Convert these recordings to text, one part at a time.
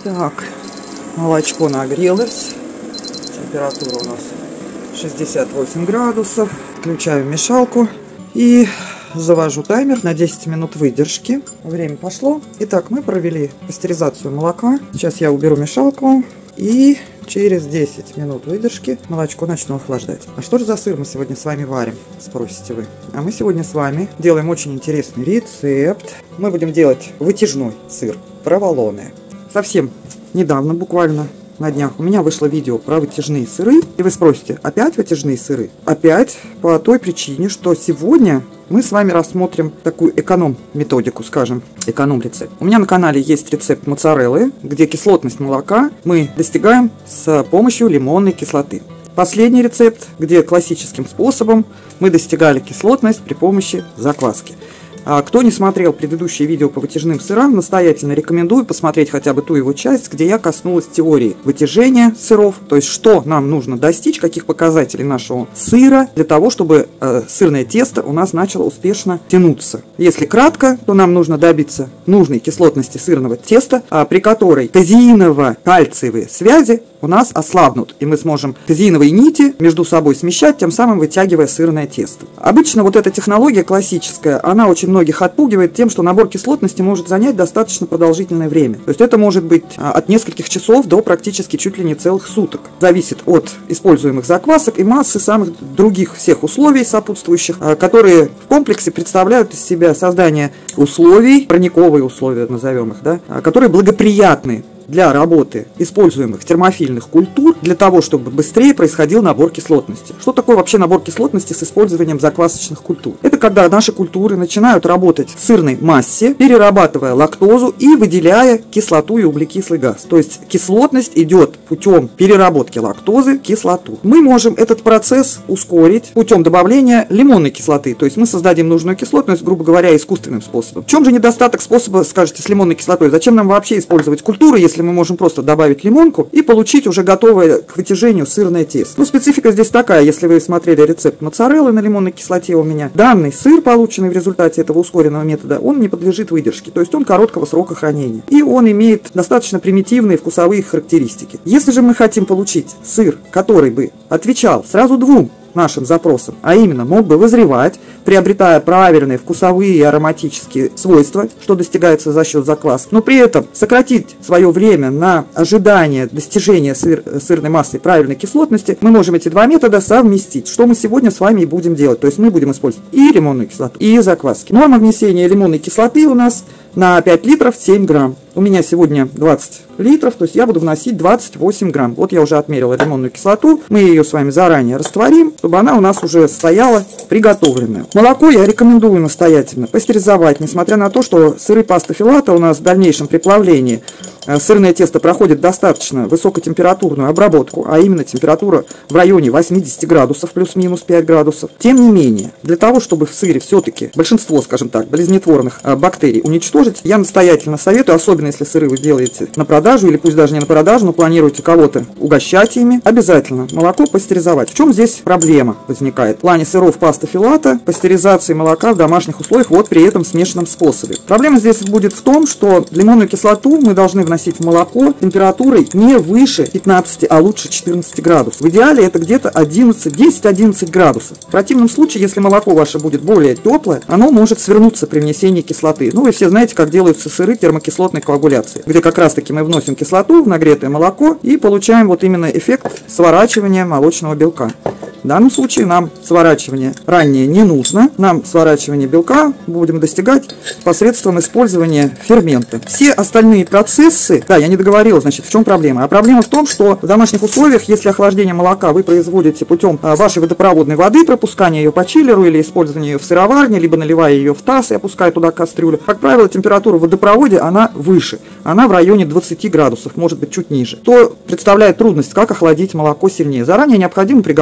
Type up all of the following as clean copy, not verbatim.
Так, молочко нагрелось. Температура у нас 68 градусов. Включаю мешалку и завожу таймер на 10 минут выдержки. Время пошло. Итак, мы провели пастеризацию молока. Сейчас я уберу мешалку и через 10 минут выдержки молочко начну охлаждать. А что же за сыр мы сегодня с вами варим, спросите вы? А мы сегодня с вами делаем очень интересный рецепт. Мы будем делать вытяжной сыр, проволоне. Совсем недавно, буквально на днях, у меня вышло видео про вытяжные сыры. И вы спросите, опять вытяжные сыры? Опять по той причине, что сегодня мы с вами рассмотрим такую эконом-методику, скажем, эконом-рецепт. У меня на канале есть рецепт моцареллы, где кислотность молока мы достигаем с помощью лимонной кислоты. Последний рецепт, где классическим способом мы достигали кислотность при помощи закваски. Кто не смотрел предыдущие видео по вытяжным сырам, настоятельно рекомендую посмотреть хотя бы ту его часть, где я коснулась теории вытяжения сыров, то есть что нам нужно достичь, каких показателей нашего сыра, для того, чтобы сырное тесто у нас начало успешно тянуться. Если кратко, то нам нужно добиться нужной кислотности сырного теста, при которой казеиново-кальциевые связи у нас ослабнут, и мы сможем казеиновые нити между собой смещать, тем самым вытягивая сырное тесто. Обычно вот эта технология классическая, она очень многих отпугивает тем, что набор кислотности может занять достаточно продолжительное время. То есть это может быть от нескольких часов до практически чуть ли не целых суток. Зависит от используемых заквасок и массы самых других всех условий сопутствующих, которые в комплексе представляют из себя создание условий, парниковые условия назовем их, да, которые благоприятны для работы используемых термофильных культур для того, чтобы быстрее происходил набор кислотности. Что такое вообще набор кислотности с использованием заквасочных культур? Это когда наши культуры начинают работать в сырной массе, перерабатывая лактозу и выделяя кислоту и углекислый газ. То есть кислотность идет путем переработки лактозы в кислоту. Мы можем этот процесс ускорить путем добавления лимонной кислоты. То есть мы создадим нужную кислотность, грубо говоря, искусственным способом. В чем же недостаток способа, скажете, с лимонной кислотой? Зачем нам вообще использовать культуры, если мы можем просто добавить лимонку и получить уже готовое к вытяжению сырное тесто? Ну, специфика здесь такая, если вы смотрели рецепт моцареллы на лимонной кислоте у меня, данный сыр, полученный в результате этого ускоренного метода, он не подлежит выдержке, то есть он короткого срока хранения. И он имеет достаточно примитивные вкусовые характеристики. Если же мы хотим получить сыр, который бы отвечал сразу двум нашим запросам, а именно мог бы вызревать, приобретая правильные вкусовые и ароматические свойства, что достигается за счет закваски, но при этом сократить свое время на ожидание достижения сырной массы и правильной кислотности, мы можем эти два метода совместить, что мы сегодня с вами и будем делать. То есть мы будем использовать и лимонную кислоту, и закваски. Норма внесения лимонной кислоты у нас на 5 литров 7 грамм. У меня сегодня 20 литров, то есть я буду вносить 28 грамм. Вот я уже отмерила лимонную кислоту. Мы ее с вами заранее растворим, чтобы она у нас уже стояла приготовленная. Молоко я рекомендую настоятельно пастеризовать, несмотря на то, что сыры паста филата у нас в дальнейшем при плавлении сырное тесто проходит достаточно высокотемпературную обработку, а именно температура в районе 80 градусов, плюс-минус 5 градусов. Тем не менее, для того, чтобы в сыре все-таки большинство, скажем так, болезнетворных бактерий уничтожить, я настоятельно советую, особенно если сыры вы делаете на продажу, или пусть даже не на продажу, но планируете кого-то угощать ими, обязательно молоко пастеризовать. В чем здесь проблема возникает? В плане сыров паста филата, пастеризации молока в домашних условиях, вот при этом смешанном способе. Проблема здесь будет в том, что лимонную кислоту мы должны вносить в молоко температурой не выше 15, а лучше 14 градусов. В идеале это где-то 10-11 градусов. В противном случае, если молоко ваше будет более теплое, оно может свернуться при внесении кислоты. Ну, вы все знаете, как делаются сыры термокислотной коагуляции, где как раз-таки мы вносим кислоту в нагретое молоко и получаем вот именно эффект сворачивания молочного белка. В данном случае нам сворачивание ранее не нужно. Нам сворачивание белка будем достигать посредством использования фермента. Все остальные процессы, да, я не договорила, значит, в чем проблема? А проблема в том, что в домашних условиях, если охлаждение молока вы производите путем вашей водопроводной воды, пропускания ее по чиллеру или использования ее в сыроварне, либо наливая ее в таз и опуская туда кастрюлю, как правило, температура в водопроводе, она выше. Она в районе 20 градусов, может быть, чуть ниже. То представляет трудность, как охладить молоко сильнее. Заранее необходимо приготовить лед.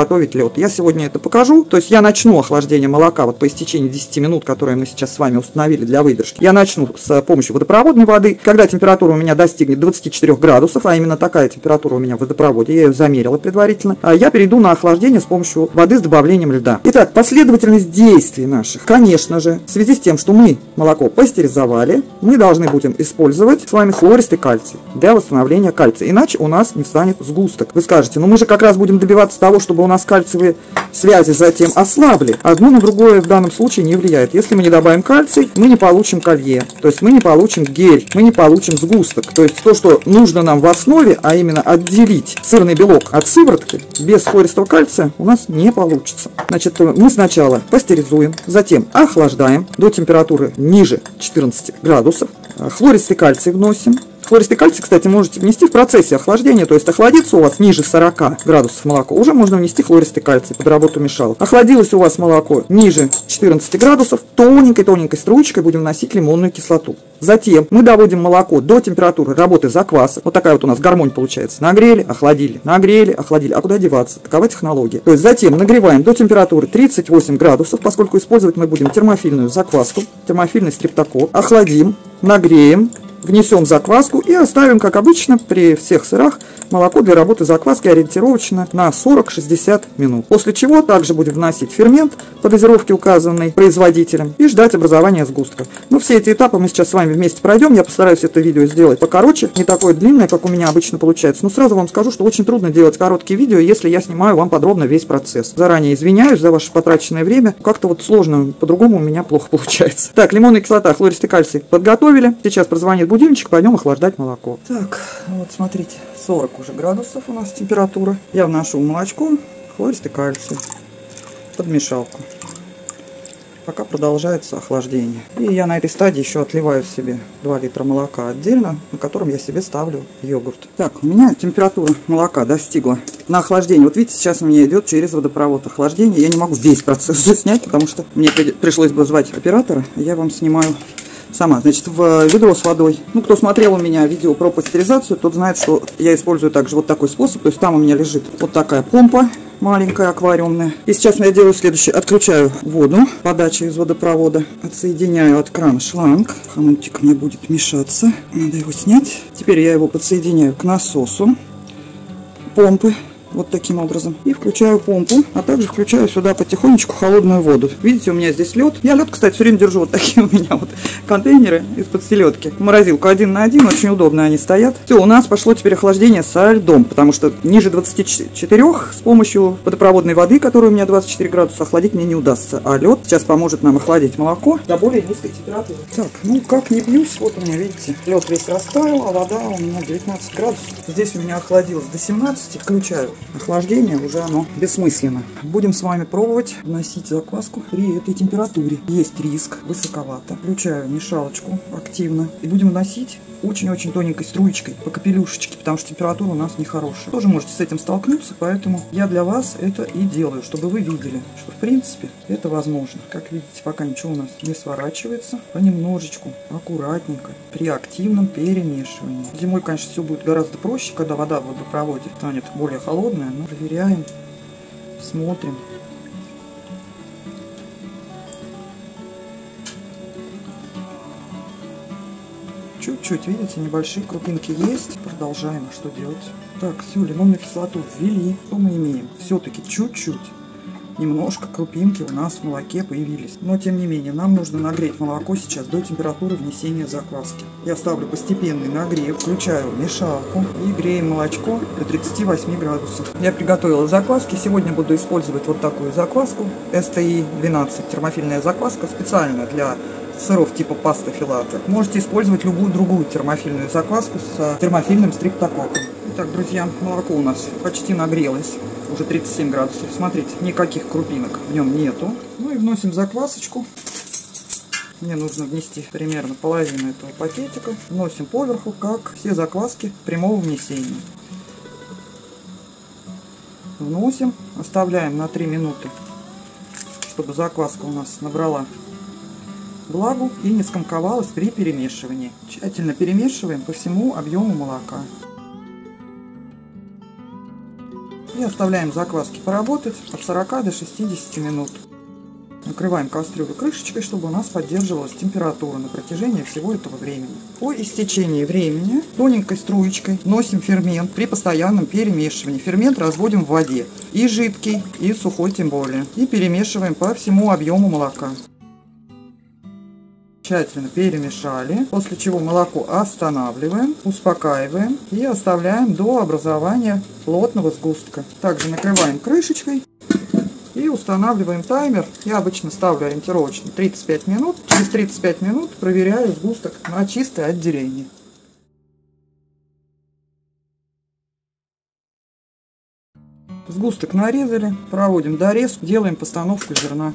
Вот, я сегодня это покажу. То есть я начну охлаждение молока вот по истечении 10 минут, которые мы сейчас с вами установили для выдержки. Я начну с помощью водопроводной воды. Когда температура у меня достигнет 24 градусов, а именно такая температура у меня в водопроводе, я ее замерила предварительно, я перейду на охлаждение с помощью воды с добавлением льда. Итак, последовательность действий наших. Конечно же, в связи с тем, что мы молоко пастеризовали, мы должны будем использовать с вами хлористый кальций для восстановления кальция. Иначе у нас не встанет сгусток. Вы скажете, ну мы же как раз будем добиваться того, чтобы у нас кальциевые связи затем ослабли. Одно на другое в данном случае не влияет. Если мы не добавим кальций, мы не получим колье. То есть мы не получим гель, мы не получим сгусток. То есть то, что нужно нам в основе, а именно отделить сырный белок от сыворотки, без хлористого кальция у нас не получится. Значит, мы сначала пастеризуем, затем охлаждаем до температуры ниже 14 градусов. Хлористый кальций вносим. Хлористый кальций, кстати, можете внести в процессе охлаждения, то есть охладится у вас ниже 40 градусов молоко, уже можно внести хлористый кальций под работу мешалок. Охладилось у вас молоко ниже 14 градусов, тоненькой-тоненькой струечкой будем вносить лимонную кислоту. Затем мы доводим молоко до температуры работы заквасок. Вот такая вот у нас гармонь получается. Нагрели, охладили, нагрели, охладили. А куда деваться? Такова технология. То есть затем нагреваем до температуры 38 градусов, поскольку использовать мы будем термофильную закваску, термофильный стрептокок. Охладим, нагреем, внесем закваску и оставим, как обычно, при всех сырах молоко для работы закваски ориентировочно на 40-60 минут. После чего также будем вносить фермент по дозировке, указанной производителем, и ждать образования сгустка. Но все эти этапы мы сейчас с вами вместе пройдем. Я постараюсь это видео сделать покороче, не такое длинное, как у меня обычно получается. Но сразу вам скажу, что очень трудно делать короткие видео, если я снимаю вам подробно весь процесс. Заранее извиняюсь за ваше потраченное время. Как-то вот сложно, по-другому у меня плохо получается. Так, лимонная кислота, хлористый кальций подготовили. Сейчас прозвонит будильничек, пойдем охлаждать молоко. Так, вот смотрите, 40 уже градусов у нас температура. Я вношу молочко, хлористый кальций, подмешалку. Пока продолжается охлаждение. И я на этой стадии еще отливаю себе 2 литра молока отдельно, на котором я себе ставлю йогурт. Так, у меня температура молока достигла на охлаждение. Вот видите, сейчас у меня идет через водопровод охлаждения. Я не могу весь процесс заснять, потому что мне пришлось бы звать оператора. Я вам снимаю сама. Значит, в ведро с водой. Ну, кто смотрел у меня видео про пастеризацию, тот знает, что я использую также вот такой способ. То есть там у меня лежит вот такая помпа маленькая, аквариумная. И сейчас я делаю следующее. Отключаю воду, подача из водопровода. Отсоединяю от крана шланг. Хомутик мне будет мешаться. Надо его снять. Теперь я его подсоединяю к насосу помпы. Вот таким образом. И включаю помпу, а также включаю сюда потихонечку холодную воду. Видите, у меня здесь лед. Я лед, кстати, все время держу вот такие у меня вот контейнеры из-под селедки. Морозилку 1 на 1, очень удобно они стоят. Все, у нас пошло теперь охлаждение со льдом, потому что ниже 24 с помощью водопроводной воды, которая у меня 24 градуса, охладить мне не удастся. А лед сейчас поможет нам охладить молоко до более низкой температуры. Так, ну как не бьюсь, вот у меня, видите, лед весь растаял, а вода у меня 19 градусов. Здесь у меня охладилось до 17, включаю охлаждение, уже оно бессмысленно. Будем с вами пробовать вносить закваску при этой температуре. Есть риск, высоковато. Включаю мешалочку активно и будем вносить очень-очень тоненькой струечкой по капелюшечке, потому что температура у нас нехорошая. Тоже можете с этим столкнуться, поэтому я для вас это и делаю, чтобы вы видели, что в принципе это возможно. Как видите, пока ничего у нас не сворачивается, понемножечку, аккуратненько, при активном перемешивании. Зимой, конечно, все будет гораздо проще, когда вода в водопроводе станет более холодная, но проверяем, смотрим. Чуть-чуть, видите, небольшие крупинки есть. Продолжаем. Что делать? Так, все, лимонную кислоту ввели. Что мы имеем? Все-таки чуть-чуть. Немножко крупинки у нас в молоке появились. Но, тем не менее, нам нужно нагреть молоко сейчас до температуры внесения закваски. Я ставлю постепенный нагрев, включаю мешалку и греем молочко до 38 градусов. Я приготовила закваски. Сегодня буду использовать вот такую закваску. STI-12, термофильная закваска, специально для сыров типа паста филата. Можете использовать любую другую термофильную закваску с термофильным стрептококком. Итак, друзья, молоко у нас почти нагрелось. Уже 37 градусов. Смотрите, никаких крупинок в нем нету. Ну и вносим заквасочку. Мне нужно внести примерно половину этого пакетика. Вносим поверху, как все закваски прямого внесения. Вносим, оставляем на 3 минуты, чтобы закваска у нас набрала влагу и не скомковалась при перемешивании. Тщательно перемешиваем по всему объему молока. И оставляем закваски поработать от 40 до 60 минут. Накрываем кастрюлю крышечкой, чтобы у нас поддерживалась температура на протяжении всего этого времени. По истечении времени тоненькой струечкой вносим фермент при постоянном перемешивании. Фермент разводим в воде, и жидкий, и сухой тем более. И перемешиваем по всему объему молока. Тщательно перемешали, после чего молоко останавливаем, успокаиваем и оставляем до образования плотного сгустка. Также накрываем крышечкой и устанавливаем таймер. Я обычно ставлю ориентировочно 35 минут. Через 35 минут проверяю сгусток на чистое отделение. Сгусток нарезали, проводим дорез, делаем постановку зерна.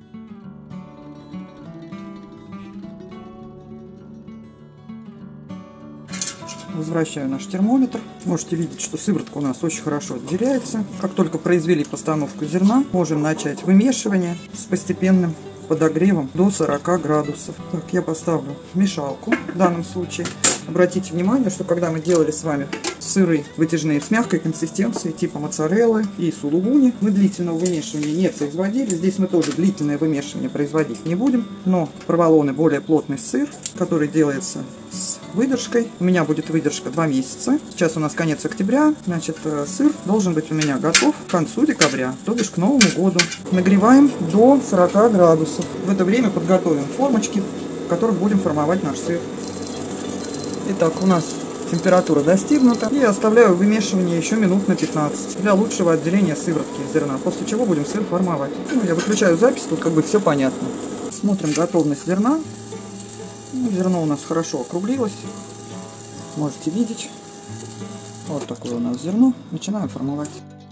Возвращаю наш термометр. Можете видеть, что сыворотка у нас очень хорошо отделяется. Как только произвели постановку зерна, можем начать вымешивание с постепенным подогревом до 40 градусов. Так, я поставлю мешалку в данном случае. Обратите внимание, что когда мы делали с вами сыры вытяжные с мягкой консистенцией типа моцареллы и сулугуни, мы длительного вымешивания не производили. Здесь мы тоже длительное вымешивание производить не будем. Но проволоны более плотный сыр, который делается с выдержкой. У меня будет выдержка 2 месяца. Сейчас у нас конец октября. Значит, сыр должен быть у меня готов к концу декабря, то бишь к Новому году. Нагреваем до 40 градусов. В это время подготовим формочки, в которых будем формовать наш сыр. Итак, у нас температура достигнута. И оставляю вымешивание еще минут на 15 для лучшего отделения сыворотки из зерна. После чего будем сыр формовать. Ну, я выключаю запись, тут как бы все понятно. Смотрим готовность зерна. Зерно у нас хорошо округлилось. Можете видеть. Вот такое у нас зерно. Начинаем формовать.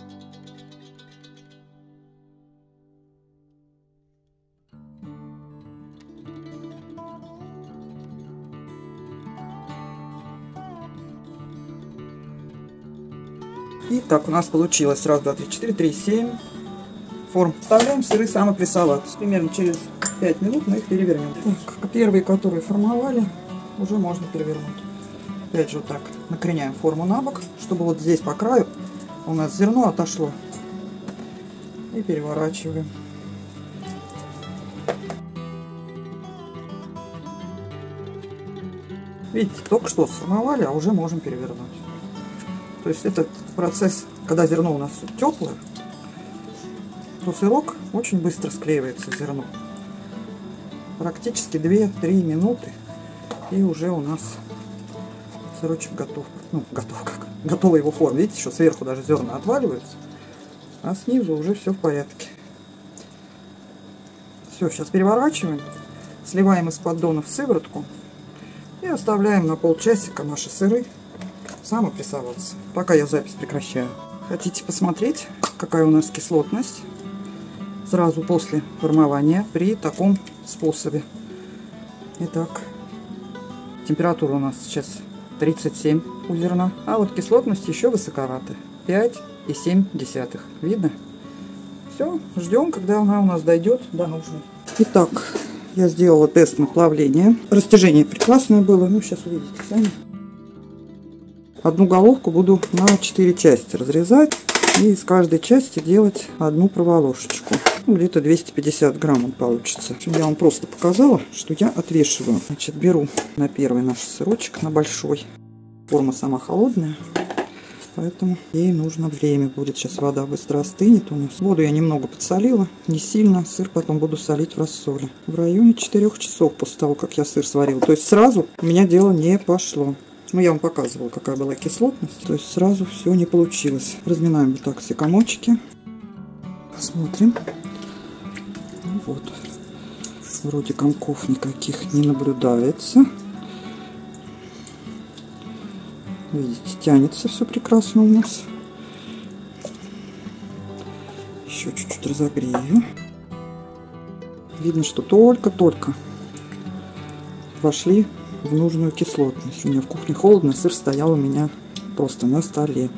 И так у нас получилось. Раз, два, три, четыре, 3, 7 форм. Вставляем сыры самопрессовать. Примерно через 5 минут мы их перевернем. Так, первые, которые формовали, уже можно перевернуть. Опять же вот так накреняем форму на бок, чтобы вот здесь по краю у нас зерно отошло. И переворачиваем. Видите, только что сформовали, а уже можем перевернуть. То есть этот процесс, когда зерно у нас теплое, то сырок очень быстро склеивается в зерно. Практически 2-3 минуты, и уже у нас сырочек готов. Ну, готов как? Готова его форма. Видите, что сверху даже зерна отваливаются, а снизу уже все в порядке. Все, сейчас переворачиваем, сливаем из поддонов сыворотку и оставляем на полчасика наши сыры самопрессоваться. Пока я запись прекращаю. Хотите посмотреть, какая у нас кислотность сразу после формования при таком способе? Итак, температура у нас сейчас 37 у зерна, а вот кислотность еще высоковата, 5,7. Видно? Все, ждем, когда она у нас дойдет до нужной. Итак, я сделала тест на плавление. Растяжение прекрасное было, ну сейчас увидите сами. Одну головку буду на 4 части разрезать и из каждой части делать одну проволошечку. Ну, где-то 250 грамм получится. Я вам просто показала, что я отвешиваю. Значит, беру на первый наш сырочек, на большой. Форма сама холодная, поэтому ей нужно время будет. Сейчас вода быстро остынет у нас. Воду я немного подсолила, не сильно. Сыр потом буду солить в рассоле. В районе 4 часов после того, как я сыр сварила. То есть сразу у меня дело не пошло. Ну, я вам показывала, какая была кислотность. То есть сразу все не получилось. Разминаем вот так все комочки. Посмотрим. Ну, вот. Вроде комков никаких не наблюдается. Видите, тянется все прекрасно у нас. Еще чуть-чуть разогрею. Видно, что только-только вошли в нужную кислотность. У меня в кухне холодно, сыр стоял у меня просто на столе.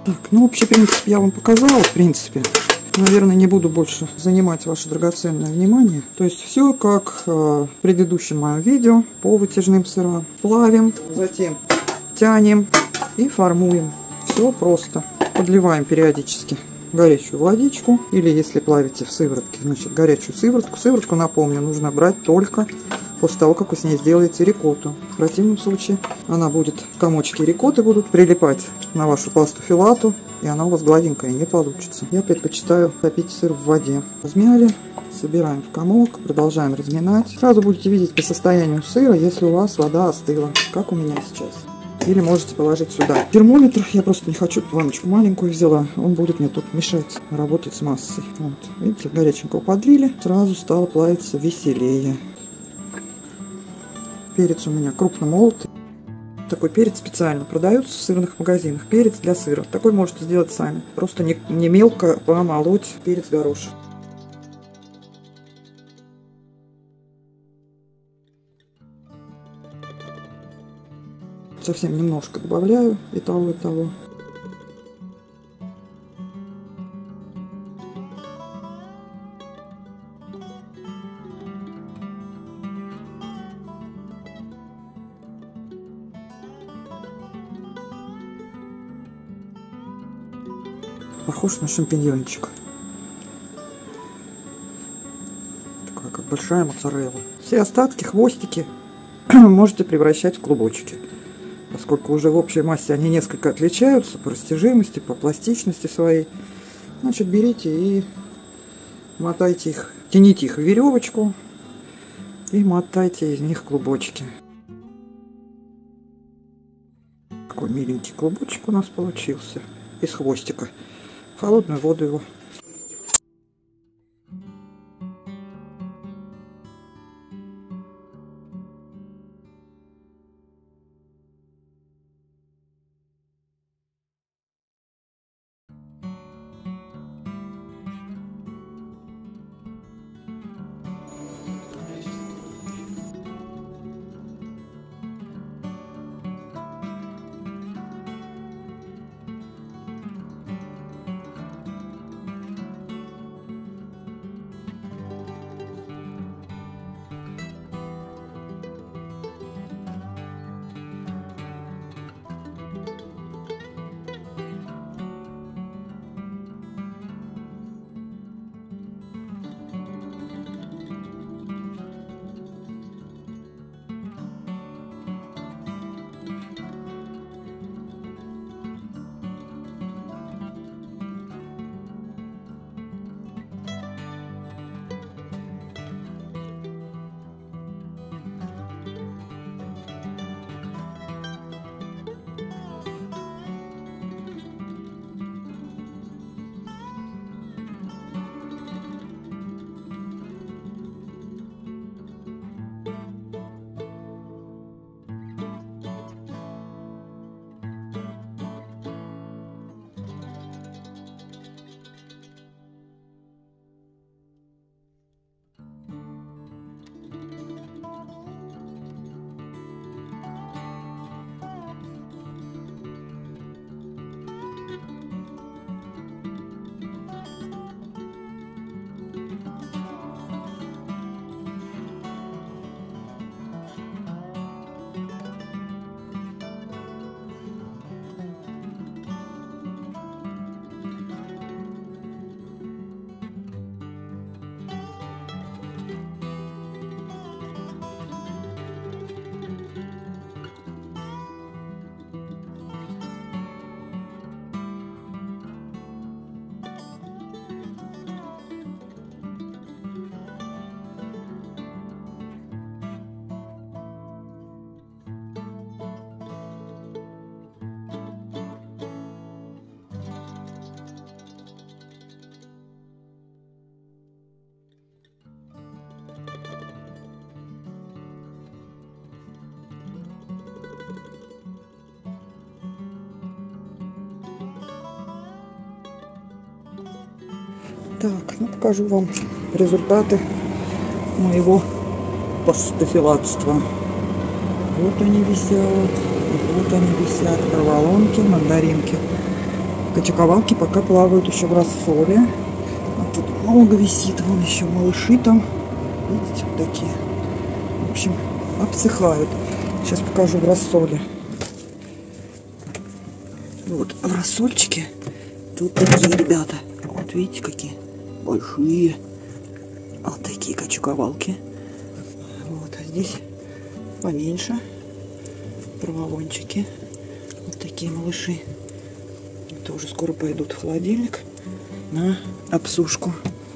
Так, ну общий принцип я вам показала, в принципе. Наверное, не буду больше занимать ваше драгоценное внимание. То есть все как в предыдущем моем видео по вытяжным сырам. Плавим, затем тянем и формуем. Все просто. Подливаем периодически горячую водичку. Или если плавите в сыворотке, значит горячую сыворотку. Сыворотку, напомню, нужно брать только после того, как вы с ней сделаете рикотту. В противном случае она будет, комочки рикотты будут прилипать на вашу пасту филату, и она у вас гладенькая не получится. Я предпочитаю топить сыр в воде. Размяли, собираем в комок, продолжаем разминать. Сразу будете видеть по состоянию сыра, если у вас вода остыла, как у меня сейчас. Или можете положить сюда термометр. Я просто не хочу, ванночку маленькую взяла. Он будет мне тут мешать работать с массой. Вот. Видите, горяченького подлили. Сразу стало плавиться веселее. Перец у меня крупно молотый. Такой перец специально продается в сырных магазинах. Перец для сыра. Такой можете сделать сами. Просто не мелко помолоть перец горошек. Совсем немножко добавляю и того, и того. Похож на шампиньончик. Такая как большая моцарелла. Все остатки, хвостики можете превращать в клубочки. Поскольку уже в общей массе они несколько отличаются по растяжимости, по пластичности своей. Значит, берите и мотайте их, тяните их в веревочку и мотайте из них клубочки. Такой миленький клубочек у нас получился из хвостика. В холодную воду его. Так, ну покажу вам результаты моего пастофилатства. Вот они висят, вот они висят, проволонки, мандаринки. Кочековалки пока плавают еще в рассоле. А тут много висит, вон еще малыши там. Видите, вот такие. В общем, обсыхают. Сейчас покажу в рассоле. Вот в рассольчике тут такие ребята. Вот видите, какие большие. Вот такие кочековалки. Вот, а здесь поменьше. Проволончики. Вот такие малыши. Тоже скоро пойдут в холодильник на обсушку.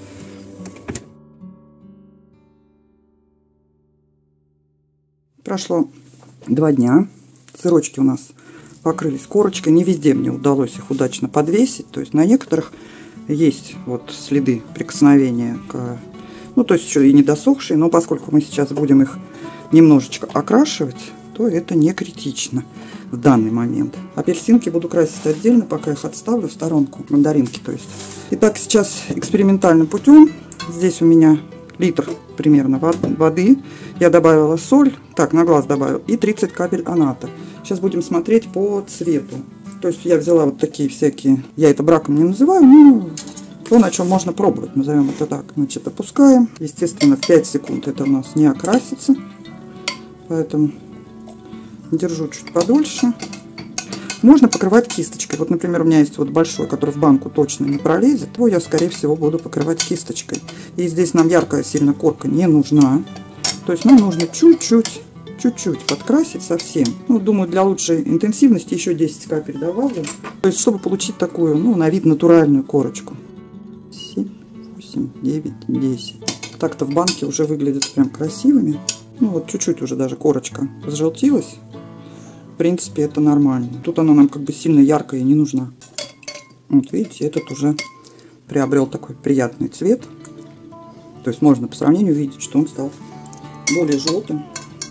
Прошло 2 дня. Сырочки у нас покрылись корочкой. Не везде мне удалось их удачно подвесить. То есть на некоторых есть вот следы прикосновения к... Ну, то есть еще и не досохшие. Но поскольку мы сейчас будем их немножечко окрашивать, то это не критично в данный момент. Апельсинки буду красить отдельно, пока их отставлю в сторонку. Мандаринки, то есть. Итак, сейчас экспериментальным путем. Здесь у меня литр примерно воды. Я добавила соль, так, на глаз добавил, и 30 капель аната. Сейчас будем смотреть по цвету. То есть я взяла вот такие всякие, я это браком не называю, но то, на чем можно пробовать, назовем это так. Значит, опускаем. Естественно, в 5 секунд это у нас не окрасится. Поэтому держу чуть подольше. Можно покрывать кисточкой. Вот, например, у меня есть вот большой, который в банку точно не пролезет. То я, скорее всего, буду покрывать кисточкой. И здесь нам яркая сильно корка не нужна. То есть нам нужно чуть-чуть подкрасить совсем. Ну, думаю, для лучшей интенсивности еще 10 капель добавлю. То есть, чтобы получить такую, ну, на вид натуральную корочку. 7, 8, 9, 10. Так-то в банке уже выглядят прям красивыми. Ну, вот чуть-чуть уже даже корочка сжелтилась. В принципе, это нормально. Тут она нам как бы сильно яркая и не нужна. Вот видите, этот уже приобрел такой приятный цвет. То есть можно по сравнению видеть, что он стал более желтым.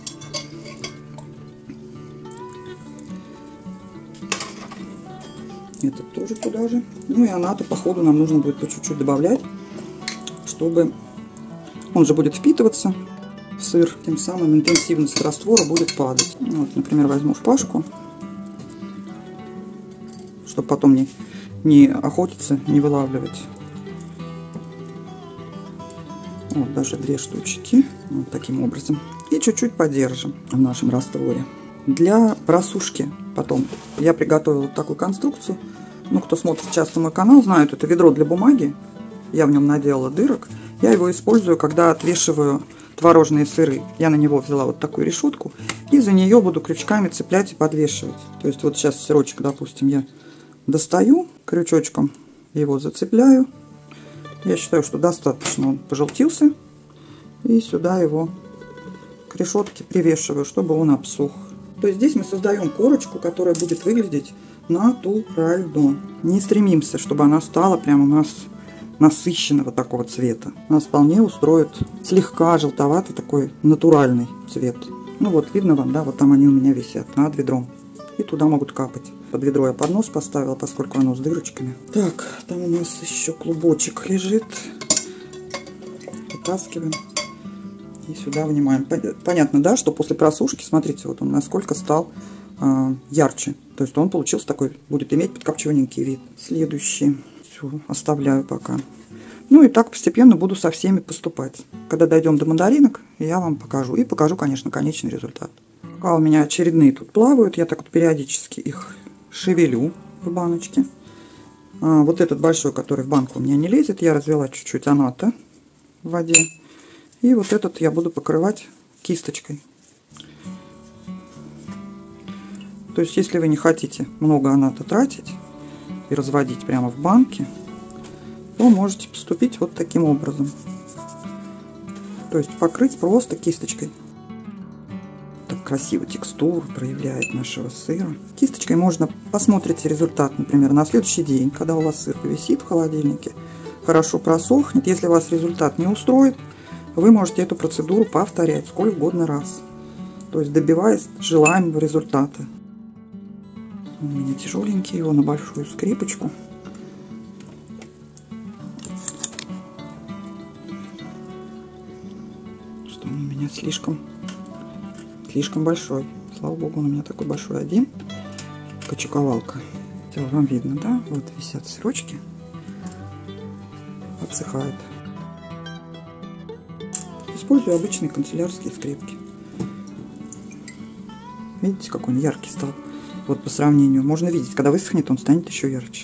Этот тоже туда же. Ну и анату по ходу нам нужно будет по чуть-чуть добавлять, чтобы он же будет впитываться в сыр. Тем самым интенсивность раствора будет падать. Вот, например, возьму шпажку, чтобы потом не охотиться, не вылавливать. Вот даже 2 штучки. Вот таким образом. И чуть-чуть подержим в нашем растворе. Для просушки потом я приготовила вот такую конструкцию. Ну, кто смотрит часто мой канал, знают, это ведро для бумаги. Я в нем наделала дырок. Я его использую, когда отвешиваю творожные сыры. Я на него взяла вот такую решетку. И за нее буду крючками цеплять и подвешивать. То есть вот сейчас сырочек, допустим, я достаю, крючочком его зацепляю. Я считаю, что достаточно он пожелтился. И сюда его к решетке привешиваю, чтобы он обсох. То есть здесь мы создаем корочку, которая будет выглядеть натурально. Не стремимся, чтобы она стала прямо у нас насыщенного такого цвета. Нас вполне устроит слегка желтоватый такой натуральный цвет. Ну вот видно вам, да, вот там они у меня висят над ведром. И туда могут капать. Под ведро я поднос поставила, поскольку оно с дырочками. Так, там у нас еще клубочек лежит. Вытаскиваем. И сюда вынимаем. Понятно, да, что после просушки, смотрите, вот он насколько стал ярче. То есть он получился такой, будет иметь подкопчененький вид. Следующий. Все, оставляю пока. Ну и так постепенно буду со всеми поступать. Когда дойдем до мандаринок, я вам покажу. И покажу, конечно, конечный результат. Пока у меня очередные тут плавают, я так вот периодически их шевелю в баночке. Вот этот большой, который в банку у меня не лезет, я развела чуть-чуть аната в воде. И вот этот я буду покрывать кисточкой. То есть, если вы не хотите много аната тратить и разводить прямо в банке, то можете поступить вот таким образом. То есть, покрыть просто кисточкой. Так красиво текстуру проявляет нашего сыра. Кисточкой можно посмотреть результат, например, на следующий день, когда у вас сыр повисит в холодильнике, хорошо просохнет. Если вас результат не устроит, вы можете эту процедуру повторять сколько угодно раз. То есть добиваясь желаемого результата. Он у меня тяжеленький, его на большую скрипочку. Что он у меня слишком большой. Слава богу, он у меня такой большой один. Кочековалка. Все, вам видно, да? Вот висят сырочки. Обсыхают. Использую обычные канцелярские скрепки. Видите, какой он яркий стал? Вот по сравнению. Можно видеть, когда высохнет, он станет еще ярче.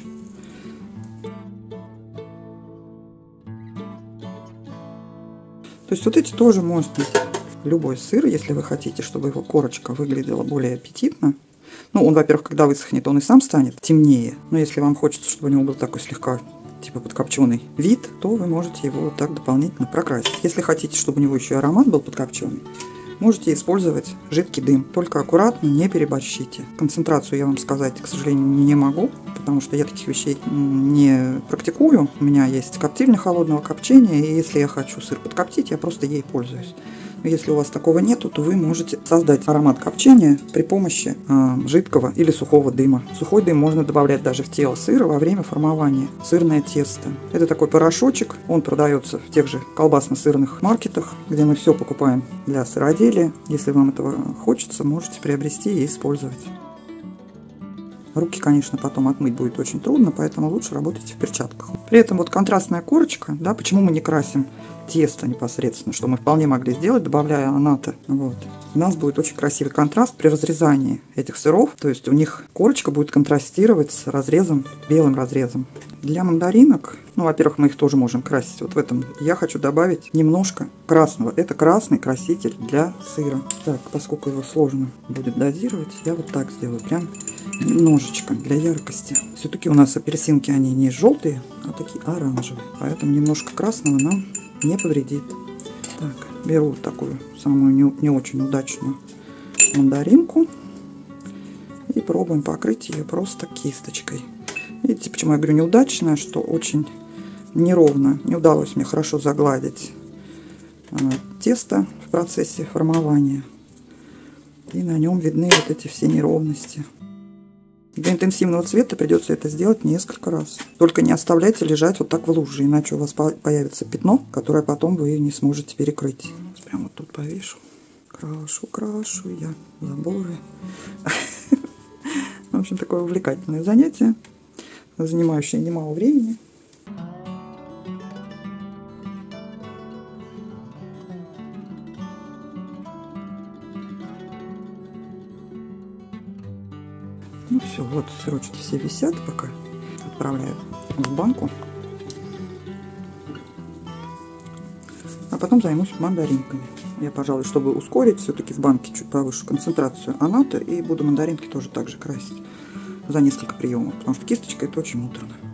То есть вот эти тоже может быть любой сыр, если вы хотите, чтобы его корочка выглядела более аппетитно. Ну, он, во-первых, когда высохнет, он и сам станет темнее. Но если вам хочется, чтобы у него был такой слегка типа подкопченый вид, то вы можете его вот так дополнительно прокрасить. Если хотите, чтобы у него еще и аромат был подкопченый, можете использовать жидкий дым. Только аккуратно, не переборщите. Концентрацию я вам сказать, к сожалению, не могу, потому что я таких вещей не практикую. У меня есть коптильня холодного копчения, и если я хочу сыр подкоптить, я просто ей пользуюсь. Но если у вас такого нету, то вы можете создать аромат копчения при помощи жидкого или сухого дыма. Сухой дым можно добавлять даже в тело сыра во время формования. Сырное тесто. Это такой порошочек. Он продается в тех же колбасно-сырных маркетах, где мы все покупаем для сыроделия. Если вам этого хочется, можете приобрести и использовать. Руки, конечно, потом отмыть будет очень трудно, поэтому лучше работайте в перчатках. При этом вот контрастная корочка, да, почему мы не красим тесто непосредственно, что мы вполне могли сделать, добавляя анато. Вот. У нас будет очень красивый контраст при разрезании этих сыров, то есть у них корочка будет контрастировать с разрезом, белым разрезом. Для мандаринок, ну, во-первых, мы их тоже можем красить. Вот в этом я хочу добавить немножко красного. Это красный краситель для сыра. Так, поскольку его сложно будет дозировать, я вот так сделаю, прям немножечко для яркости. Все-таки у нас апельсинки, они не желтые, а такие оранжевые. Поэтому немножко красного нам не повредит. Так, беру вот такую самую не очень удачную мандаринку и пробуем покрыть ее просто кисточкой. Видите, почему я говорю неудачная, что очень неровно. Не удалось мне хорошо загладить тесто в процессе формования. И на нем видны вот эти все неровности. Для интенсивного цвета придется это сделать несколько раз. Только не оставляйте лежать вот так в луже, иначе у вас появится пятно, которое потом вы не сможете перекрыть. Прямо вот тут повешу. Крашу я заборы. В общем, такое увлекательное занятие, занимающее немало времени. Ну все, вот сырочки все висят, пока отправляю в банку. А потом займусь мандаринками. Я, пожалуй, чтобы ускорить, все-таки в банке чуть повыше концентрацию анато, и буду мандаринки тоже так же красить за несколько приемов, потому что кисточка это очень муторно.